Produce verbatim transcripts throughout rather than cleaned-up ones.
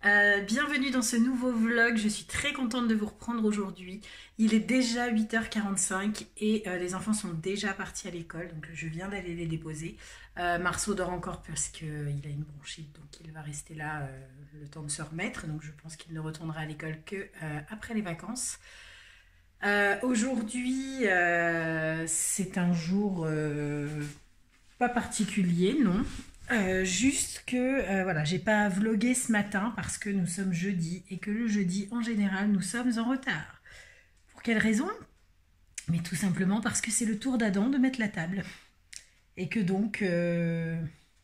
Euh, bienvenue dans ce nouveau vlog, je suis très contente de vous reprendre aujourd'hui. Il est déjà huit heures quarante-cinq et euh, les enfants sont déjà partis à l'école, donc je viens d'aller les déposer. Euh, Marceau dort encore parce qu'il a une bronchite, donc il va rester là euh, le temps de se remettre, donc je pense qu'il ne retournera à l'école que euh, après les vacances. Euh, aujourd'hui, euh, c'est un jour euh, pas particulier, non. Euh, juste que euh, voilà, j'ai pas vlogué ce matin parce que nous sommes jeudi et que le jeudi en général nous sommes en retard. Pour quelle raison? Mais tout simplement parce que c'est le tour d'Adam de mettre la table. Et que donc, euh,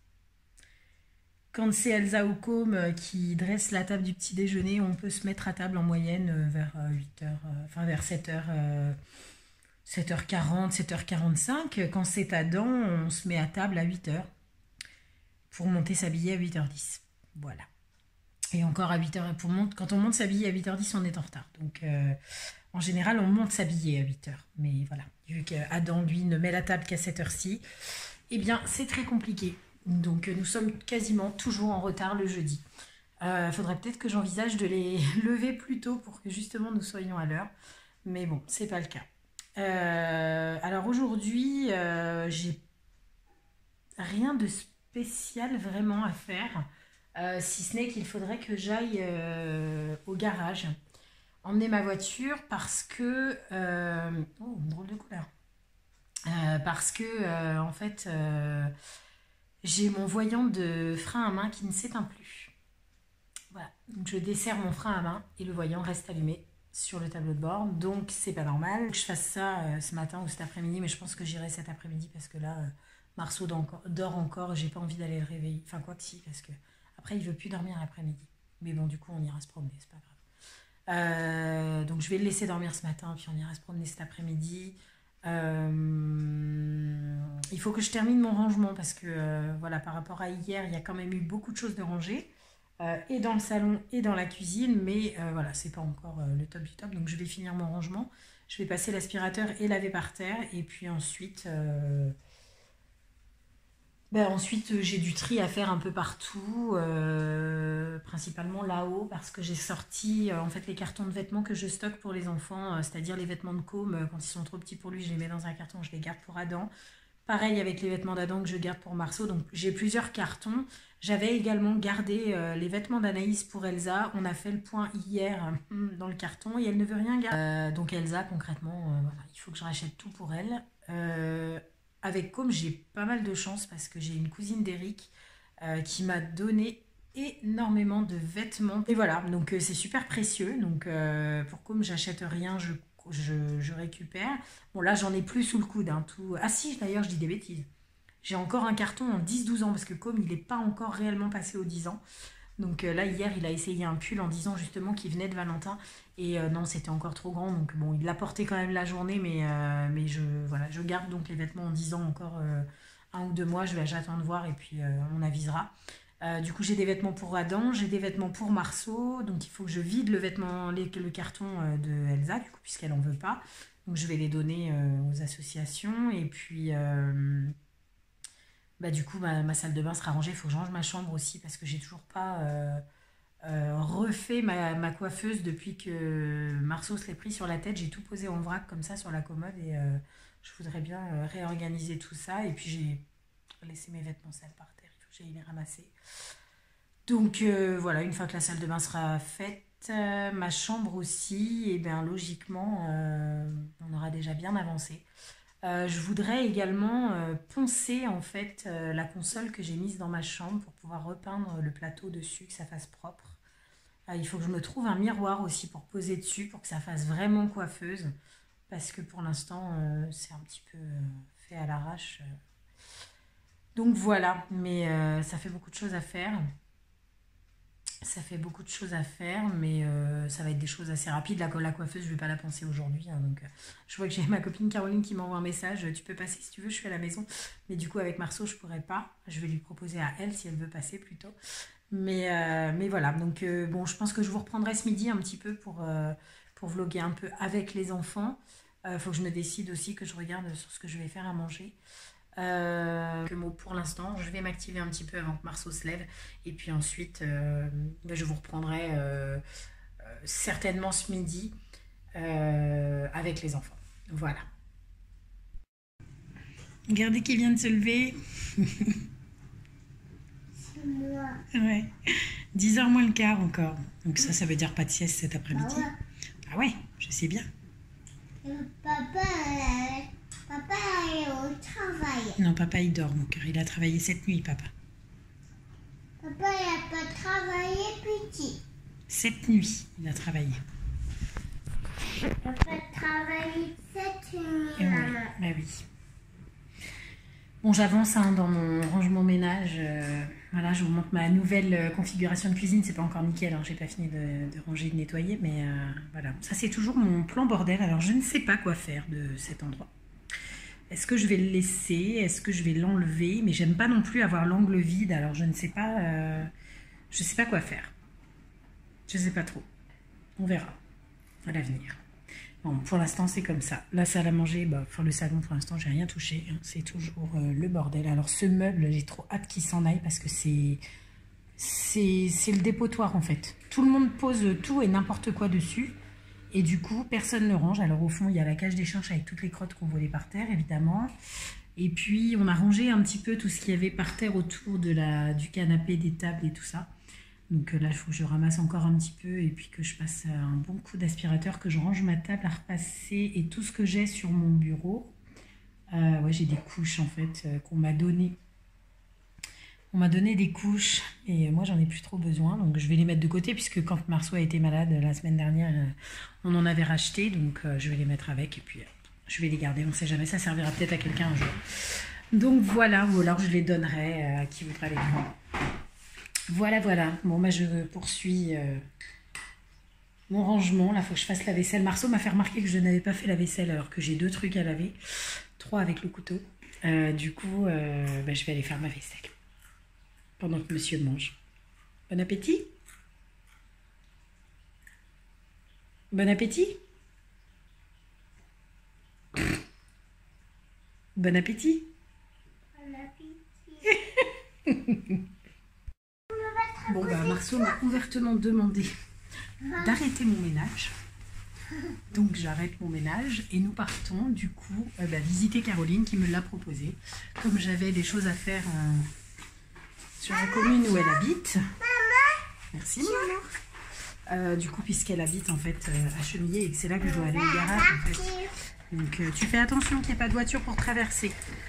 quand c'est Elsa ou Com qui dresse la table du petit déjeuner, on peut se mettre à table en moyenne euh, vers euh, huit heures, euh, enfin vers sept heures, euh, sept heures quarante, sept heures quarante-cinq. Quand c'est Adam, on se met à table à huit heures pour monter s'habiller à huit heures dix. Voilà. Et encore à huit heures, pour monte, quand on monte s'habiller à huit heures dix, on est en retard. Donc euh, en général, on monte s'habiller à huit heures. Mais voilà, vu qu'Adam, lui, ne met la table qu'à cette heure-ci, eh bien, c'est très compliqué. Donc nous sommes quasiment toujours en retard le jeudi. Il euh, faudrait peut-être que j'envisage de les lever plus tôt pour que justement nous soyons à l'heure. Mais bon, c'est pas le cas. Euh, alors aujourd'hui, euh, j'ai rien de spécial vraiment à faire. Euh, si ce n'est qu'il faudrait que j'aille euh, au garage, emmener ma voiture parce que... euh, oh, une drôle de couleur. Euh, parce que, euh, en fait, euh, j'ai mon voyant de frein à main qui ne s'éteint plus. Voilà. Donc, je desserre mon frein à main et le voyant reste allumé sur le tableau de bord. Donc, c'est pas normal que je fasse ça euh, ce matin ou cet après-midi, mais je pense que j'irai cet après-midi parce que là, euh, Marceau dort encore et j'ai pas envie d'aller le réveiller. Enfin, quoi que si, parce que après, il veut plus dormir l'après-midi. Mais bon, du coup, on ira se promener, c'est pas grave. Euh, donc, je vais le laisser dormir ce matin, puis on ira se promener cet après-midi. Euh, il faut que je termine mon rangement parce que, euh, voilà, par rapport à hier, il y a quand même eu beaucoup de choses de ranger. Euh, et dans le salon et dans la cuisine, mais euh, voilà, c'est pas encore euh, le top du top. Donc, je vais finir mon rangement. Je vais passer l'aspirateur et laver par terre. Et puis ensuite... Euh, Ben ensuite, j'ai du tri à faire un peu partout, euh, principalement là-haut, parce que j'ai sorti euh, en fait les cartons de vêtements que je stocke pour les enfants, euh, c'est-à-dire les vêtements de Com, euh, quand ils sont trop petits pour lui, je les mets dans un carton, je les garde pour Adam. Pareil avec les vêtements d'Adam que je garde pour Marceau, donc j'ai plusieurs cartons. J'avais également gardé euh, les vêtements d'Anaïs pour Elsa. On a fait le point hier euh, dans le carton et elle ne veut rien garder. Euh, donc Elsa, concrètement, euh, voilà, il faut que je rachète tout pour elle. Euh, avec Com, j'ai pas mal de chance parce que j'ai une cousine d'Eric euh, qui m'a donné énormément de vêtements. Et voilà, donc euh, c'est super précieux. Donc euh, pour Com, j'achète rien, je, je, je récupère. Bon, là, j'en ai plus sous le coude. Hein, tout... Ah si, d'ailleurs, je dis des bêtises. J'ai encore un carton en dix douze ans parce que Com, il n'est pas encore réellement passé aux dix ans. Donc euh, là, hier, il a essayé un pull en disant justement qu'il venait de Valentin. Et euh, non, c'était encore trop grand. Donc bon, il l'a porté quand même la journée. Mais, euh, mais je, voilà, je garde donc les vêtements en dix ans encore euh, un ou deux mois. Je vais j'attends de voir et puis euh, on avisera. Euh, du coup, j'ai des vêtements pour Adam, j'ai des vêtements pour Marceau. Donc il faut que je vide le, vêtement, les, le carton euh, de Elsa, du coup, puisqu'elle n'en veut pas. Donc je vais les donner euh, aux associations. Et puis... Euh, bah, du coup, ma, ma salle de bain sera rangée. Il faut que je range ma chambre aussi parce que j'ai toujours pas euh, euh, refait ma, ma coiffeuse depuis que Marceau se l'est pris sur la tête. J'ai tout posé en vrac comme ça sur la commode et euh, je voudrais bien euh, réorganiser tout ça. Et puis j'ai laissé mes vêtements sales par terre. Il faut que j'aille les ramasser. Donc euh, voilà, une fois que la salle de bain sera faite, euh, ma chambre aussi, et bien logiquement, euh, on aura déjà bien avancé. Euh, je voudrais également euh, poncer en fait euh, la console que j'ai mise dans ma chambre pour pouvoir repeindre le plateau dessus, que ça fasse propre. Euh, il faut que je me trouve un miroir aussi pour poser dessus, pour que ça fasse vraiment coiffeuse, parce que pour l'instant euh, c'est un petit peu euh, fait à l'arrache. Donc voilà, mais euh, ça fait beaucoup de choses à faire. Ça fait beaucoup de choses à faire, mais euh, ça va être des choses assez rapides. La, la coiffeuse, je ne vais pas la penser aujourd'hui. Hein, donc, euh, je vois que j'ai ma copine Caroline qui m'envoie un message. Tu peux passer si tu veux, je suis à la maison. Mais du coup, avec Marceau, je ne pourrais pas. Je vais lui proposer à elle si elle veut passer plutôt. Mais, euh, mais voilà, donc euh, bon, je pense que je vous reprendrai ce midi un petit peu pour, euh, pour vloguer un peu avec les enfants. Il euh, faut que je me décide aussi, que je regarde sur ce que je vais faire à manger. Euh, que pour l'instant, je vais m'activer un petit peu avant que Marceau se lève. Et puis ensuite, euh, ben, je vous reprendrai euh, euh, certainement ce midi euh, avec les enfants. Voilà. Regardez qui vient de se lever. C'est moi. Ouais. dix heures moins le quart encore. Donc ça, ça veut dire pas de sieste cet après-midi. Ah ouais. Ah ouais, je sais bien. Et Papa, euh, papa est au travail. Non, papa, il dort, mon cœur. Il a travaillé cette nuit, papa. Papa n'a pas travaillé petit. Cette nuit, il a travaillé. Papa a travaillé cette nuit, Et maman. ouais, bah oui. Bon, j'avance hein, dans mon rangement ménage. Euh, voilà, je vous montre ma nouvelle euh, configuration de cuisine. C'est pas encore nickel, hein, j'ai pas fini de, de ranger, de nettoyer, mais euh, voilà. Ça, c'est toujours mon plan bordel. Alors, je ne sais pas quoi faire de cet endroit. Est-ce que je vais le laisser? Est-ce que je vais l'enlever? Mais j'aime pas non plus avoir l'angle vide. Alors, je ne sais pas. Euh, je sais pas quoi faire. Je sais pas trop. On verra à l'avenir. Bon, pour l'instant, c'est comme ça. La salle à manger, bah, enfin, le salon, pour l'instant, j'ai rien touché. Hein. C'est toujours euh, le bordel. Alors, ce meuble, j'ai trop hâte qu'il s'en aille parce que c'est c'est le dépotoir, en fait. Tout le monde pose tout et n'importe quoi dessus. Et du coup, personne ne range. Alors, au fond, il y a la cage d'échange avec toutes les crottes qu'on volait par terre, évidemment. Et puis, on a rangé un petit peu tout ce qu'il y avait par terre autour de la, du canapé, des tables et tout ça. Donc là, il faut que je ramasse encore un petit peu et puis que je passe un bon coup d'aspirateur, que je range ma table à repasser et tout ce que j'ai sur mon bureau. Euh, ouais, j'ai des couches en fait euh, qu'on m'a donné. On m'a donné des couches et moi, j'en ai plus trop besoin. Donc je vais les mettre de côté puisque quand Marceau a été malade la semaine dernière, euh, on en avait racheté. Donc euh, je vais les mettre avec et puis euh, je vais les garder. On ne sait jamais, ça servira peut-être à quelqu'un un jour. Donc voilà, ou alors je les donnerai à qui voudra les prendre. Voilà, voilà. Bon, bah, je poursuis euh, mon rangement. Là, il faut que je fasse la vaisselle. Marceau m'a fait remarquer que je n'avais pas fait la vaisselle alors que j'ai deux trucs à laver. Trois avec le couteau. Euh, du coup, euh, bah, je vais aller faire ma vaisselle. Pendant que monsieur mange. Bon appétit. Bon appétit. Bon appétit. Bon appétit. Bon, bah, Marceau m'a ouvertement demandé d'arrêter mon ménage. Donc, j'arrête mon ménage et nous partons, du coup, euh, bah, visiter Caroline qui me l'a proposé. Comme j'avais des choses à faire euh, sur la commune où elle habite. Merci, maman. Euh, du coup, puisqu'elle habite en fait euh, à Chemillé et que c'est là que je dois aller au garage, en fait. Donc, euh, tu fais attention qu'il n'y ait pas de voiture pour traverser.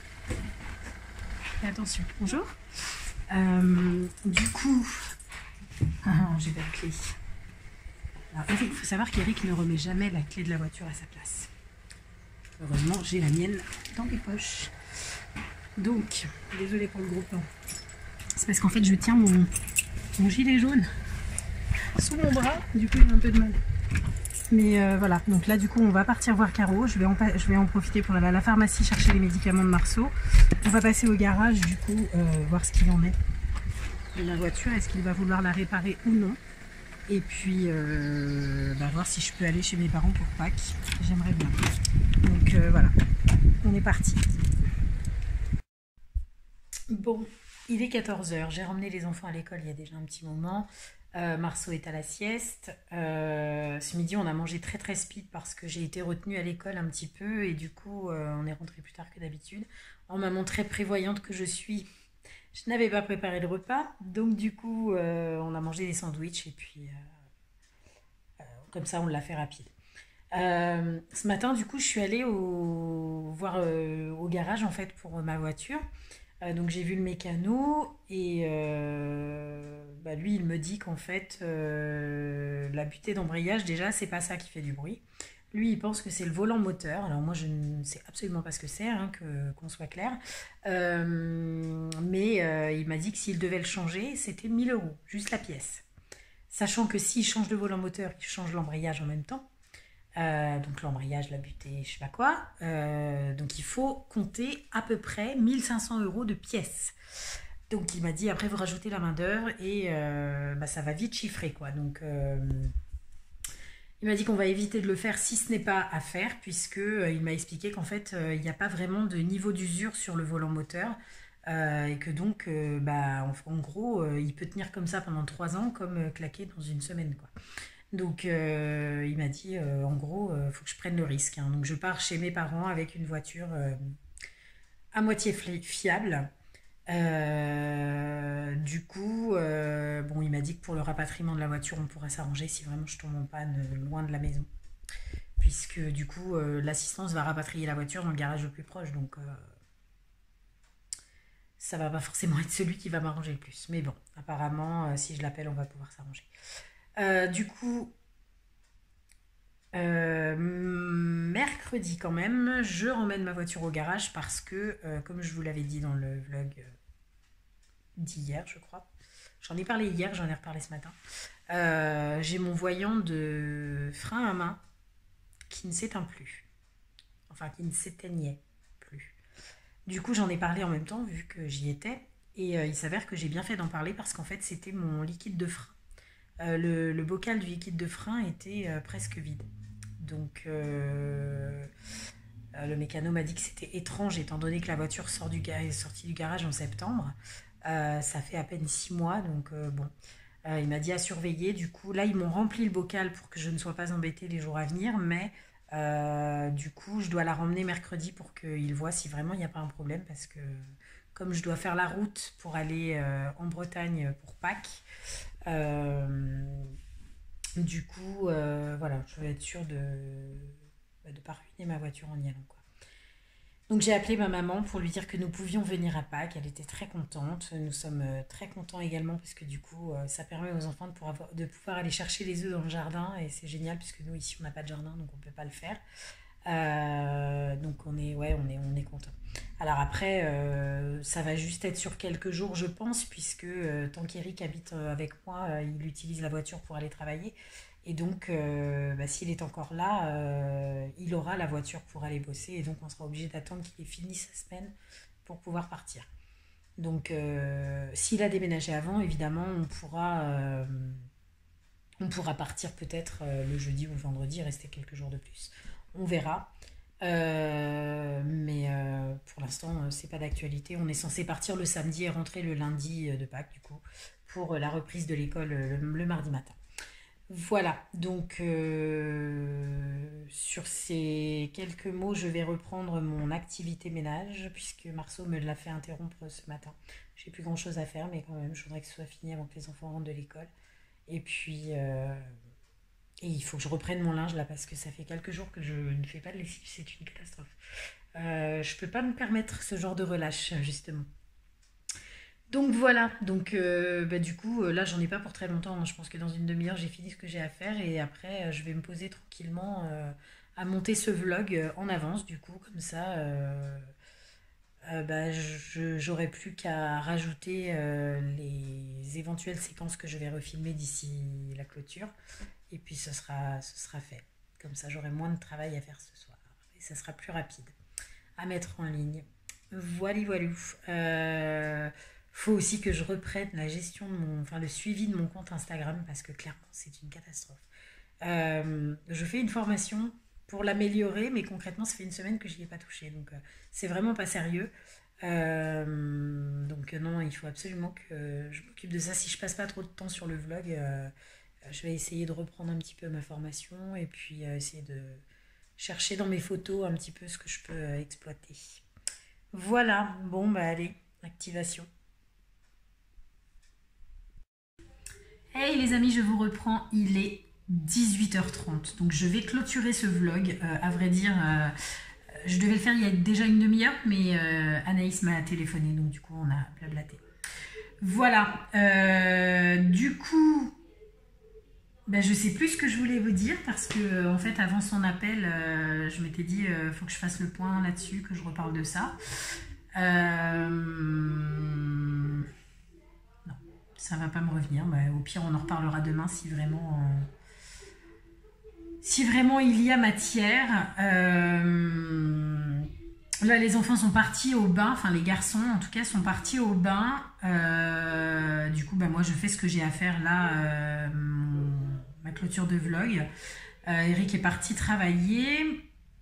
Fais attention. Bonjour. Euh, du coup, ah, j'ai pas de clé. Alors, il faut savoir qu'Eric ne remet jamais la clé de la voiture à sa place. Heureusement, j'ai la mienne dans les poches. Donc, désolée pour le gros plan. C'est parce qu'en fait, je tiens mon, mon gilet jaune sous mon bras. Du coup, il a un peu de mal. Mais euh, voilà, donc là, du coup, on va partir voir Caro. Je vais en, je vais en profiter pour aller à la pharmacie chercher les médicaments de Marceau. On va passer au garage, du coup, euh, voir ce qu'il en est de la voiture. Est-ce qu'il va vouloir la réparer ou non? Et puis, euh, bah, voir si je peux aller chez mes parents pour Pâques. J'aimerais bien. Donc euh, voilà, on est parti. Bon, il est quatorze heures. J'ai ramené les enfants à l'école il y a déjà un petit moment. Euh, Marceau est à la sieste. Euh, ce midi, on a mangé très très speed parce que j'ai été retenue à l'école un petit peu et du coup, euh, on est rentré plus tard que d'habitude. En maman très prévoyante que je suis, je n'avais pas préparé le repas. Donc du coup, euh, on a mangé des sandwichs et puis euh, euh, comme ça, on l'a fait rapide. Euh, ce matin, du coup, je suis allée au, voir euh, au garage en fait pour ma voiture. Euh, donc j'ai vu le mécano et euh, bah, lui il me dit qu'en fait euh, la butée d'embrayage déjà c'est pas ça qui fait du bruit. Lui il pense que c'est le volant moteur. Alors moi je ne sais absolument pas ce que c'est, hein, que, qu'on soit clair. Euh, mais euh, il m'a dit que s'il devait le changer c'était mille euros, juste la pièce. Sachant que s'il change de volant moteur, il change l'embrayage en même temps. Euh, donc l'embrayage, la butée, je sais pas quoi. Euh, donc il faut compter à peu près mille cinq cents euros de pièces. Donc il m'a dit après vous rajoutez la main d'œuvre et euh, bah, ça va vite chiffrer quoi. Donc euh, Il m'a dit qu'on va éviter de le faire si ce n'est pas à faire, puisque euh, il m'a expliqué qu'en fait, euh, il n'y a pas vraiment de niveau d'usure sur le volant moteur, euh, et que donc, euh, bah, en, en gros, euh, il peut tenir comme ça pendant trois ans, comme euh, claqué dans une semaine, quoi. Donc, euh, il m'a dit, euh, en gros, il faut que je prenne le risque, hein. Donc, je pars chez mes parents avec une voiture euh, à moitié fiable. Euh, du coup, euh, bon, il m'a dit que pour le rapatriement de la voiture, on pourrait s'arranger si vraiment je tombe en panne euh, loin de la maison. Puisque du coup, euh, l'assistance va rapatrier la voiture dans le garage le plus proche. Donc, euh, ça va pas forcément être celui qui va m'arranger le plus. Mais bon, apparemment, euh, si je l'appelle, on va pouvoir s'arranger. Euh, du coup, euh, mercredi quand même, je ramène ma voiture au garage parce que, euh, comme je vous l'avais dit dans le vlog euh, d'hier, je crois, j'en ai parlé hier, j'en ai reparlé ce matin, euh, j'ai mon voyant de frein à main qui ne s'éteint plus. Enfin, qui ne s'éteignait plus. Du coup, j'en ai parlé en même temps, vu que j'y étais. Et euh, il s'avère que j'ai bien fait d'en parler parce qu'en fait, c'était mon liquide de frein. Euh, le, le bocal du liquide de frein était euh, presque vide. Donc, euh, euh, le mécano m'a dit que c'était étrange, étant donné que la voiture sort du est sortie du garage en septembre. Euh, ça fait à peine six mois, donc euh, bon. Euh, il m'a dit à surveiller. Du coup, là, ils m'ont rempli le bocal pour que je ne sois pas embêtée les jours à venir, mais euh, du coup, je dois la ramener mercredi pour qu'ils voient si vraiment il n'y a pas un problème, parce que comme je dois faire la route pour aller euh, en Bretagne pour Pâques, euh, du coup, euh, voilà, je vais être sûre de ne pas ruiner ma voiture en y allant, quoi. Donc j'ai appelé ma maman pour lui dire que nous pouvions venir à Pâques. Elle était très contente. Nous sommes euh, très contents également parce que du coup, euh, ça permet aux enfants de pouvoir, de pouvoir aller chercher les œufs dans le jardin. Et c'est génial puisque nous, ici, on n'a pas de jardin, donc on ne peut pas le faire. Euh, donc on est, ouais, on est, on est content. Alors après, euh, ça va juste être sur quelques jours, je pense, puisque euh, tant qu'Eric habite euh, avec moi, euh, il utilise la voiture pour aller travailler. Et donc, euh, bah, s'il est encore là, euh, il aura la voiture pour aller bosser. Et donc, on sera obligé d'attendre qu'il ait fini sa semaine pour pouvoir partir. Donc, euh, s'il a déménagé avant, évidemment, on pourra, euh, on pourra partir peut-être euh, le jeudi ou le vendredi, rester quelques jours de plus. On verra. Euh, mais euh, pour l'instant, c'est pas d'actualité. On est censé partir le samedi et rentrer le lundi de Pâques, du coup, pour la reprise de l'école le, le mardi matin. Voilà, donc euh, sur ces quelques mots, je vais reprendre mon activité ménage, puisque Marceau me l'a fait interrompre ce matin. J'ai plus grand chose à faire, mais quand même, je voudrais que ce soit fini avant que les enfants rentrent de l'école. Et puis, euh, et il faut que je reprenne mon linge là, parce que ça fait quelques jours que je ne fais pas de lessive, c'est une catastrophe. Euh, je peux pas me permettre ce genre de relâche, justement. Donc voilà, donc euh, bah, du coup, euh, là j'en ai pas pour très longtemps, hein. Je pense que dans une demi-heure j'ai fini ce que j'ai à faire et après euh, je vais me poser tranquillement euh, à monter ce vlog euh, en avance, du coup, comme ça, euh, euh, bah, je- j'aurai plus qu'à rajouter euh, les éventuelles séquences que je vais refilmer d'ici la clôture et puis ce sera, ce sera fait. Comme ça j'aurai moins de travail à faire ce soir et ça sera plus rapide à mettre en ligne. Voilà, voilà. Euh, faut aussi que je reprenne la gestion de mon, enfin le suivi de mon compte Instagram parce que clairement c'est une catastrophe. Euh, je fais une formation pour l'améliorer, mais concrètement ça fait une semaine que je n'y ai pas touché, donc euh, c'est vraiment pas sérieux. Euh, donc euh, non, il faut absolument que je m'occupe de ça. Si je passe pas trop de temps sur le vlog, euh, je vais essayer de reprendre un petit peu ma formation et puis euh, essayer de chercher dans mes photos un petit peu ce que je peux euh, exploiter. Voilà, bon bah allez, activation. Hey les amis, je vous reprends, il est dix-huit heures trente, donc je vais clôturer ce vlog. Euh, à vrai dire, euh, je devais le faire il y a déjà une demi-heure, mais euh, Anaïs m'a téléphoné, donc du coup on a blablaté. Voilà, euh, du coup, ben, je sais plus ce que je voulais vous dire, parce que en fait avant son appel, euh, je m'étais dit, euh, faut que je fasse le point là-dessus, que je reparle de ça. Euh... Non, ça va pas me revenir. Bah, au pire, on en reparlera demain si vraiment, euh... si vraiment il y a matière. Euh... Là, les enfants sont partis au bain, enfin les garçons en tout cas sont partis au bain. Euh... Du coup, bah, moi je fais ce que j'ai à faire là, euh... ma clôture de vlog. Euh, Eric est parti travailler.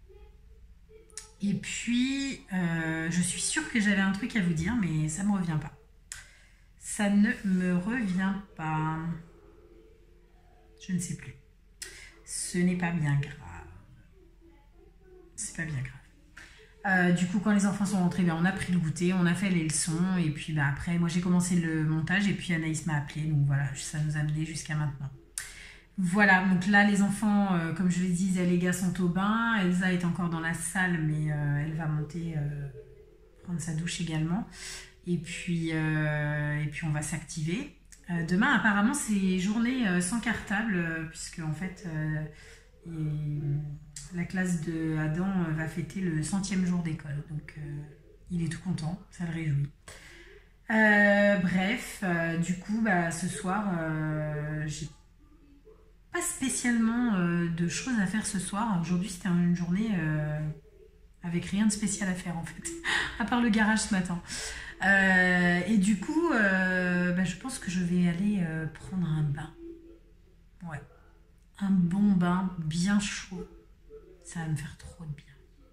Et puis, euh, je suis sûre que j'avais un truc à vous dire, mais ça ne me revient pas. Ça ne me revient pas. Je ne sais plus. Ce n'est pas bien grave. C'est pas bien grave. Euh, du coup, quand les enfants sont rentrés, ben, on a pris le goûter, on a fait les leçons. Et puis ben, après, moi j'ai commencé le montage et puis Anaïs m'a appelé. Donc voilà, ça nous a amené jusqu'à maintenant. Voilà, donc là les enfants, euh, comme je le disais, les gars sont au bain. Elsa est encore dans la salle, mais euh, elle va monter euh, prendre sa douche également. Et puis, euh, et puis on va s'activer. Euh, demain, apparemment, c'est journée euh, sans cartable, euh, puisque en fait, euh, et la classe de Adam euh, va fêter le centième jour d'école. Donc, euh, il est tout content, ça le réjouit. Euh, bref, euh, du coup, bah, ce soir, euh, j'ai pas spécialement euh, de choses à faire ce soir. Aujourd'hui, c'était une journée euh, avec rien de spécial à faire, en fait, à part le garage ce matin. Euh, et du coup, euh, bah, je pense que je vais aller euh, prendre un bain. Ouais. Un bon bain, bien chaud. Ça va me faire trop de bien.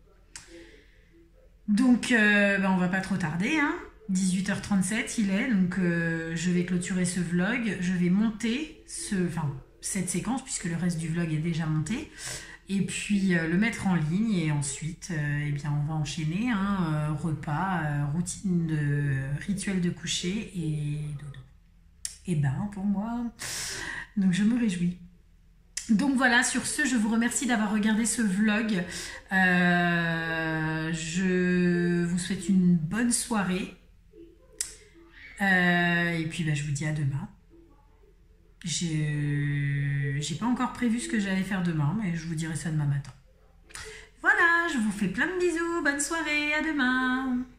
Donc, euh, bah, on va pas trop tarder. Hein. dix-huit heures trente-sept, il est. Donc, euh, je vais clôturer ce vlog. Je vais monter ce, enfin, cette séquence, puisque le reste du vlog est déjà monté. Et puis euh, le mettre en ligne et ensuite euh, eh bien, on va enchaîner hein, euh, repas, euh, routine de rituel de coucher et dodo. Et ben pour moi, donc je me réjouis. Donc voilà, sur ce, je vous remercie d'avoir regardé ce vlog. Euh, je vous souhaite une bonne soirée. Euh, et puis ben, je vous dis à demain. J'ai pas encore prévu ce que j'allais faire demain, mais je vous dirai ça demain matin. Voilà, je vous fais plein de bisous, bonne soirée, à demain.